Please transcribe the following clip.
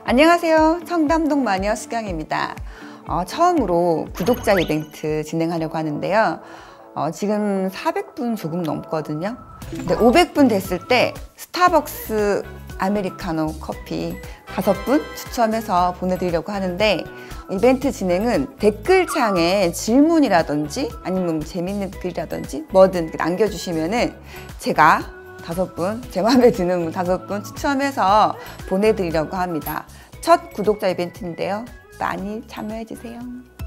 안녕하세요. 청담동 마녀 수경입니다. 처음으로 구독자 이벤트 진행하려고 하는데요. 지금 400분 조금 넘거든요. 근데 500분 됐을 때 스타벅스 아메리카노 커피 5분 추첨해서 보내드리려고 하는데, 이벤트 진행은 댓글창에 질문이라든지 아니면 재밌는 글이라든지 뭐든 남겨주시면은 제가 5분, 제 마음에 드는 분 5분 추첨해서 보내드리려고 합니다. 첫 구독자 이벤트인데요. 많이 참여해주세요.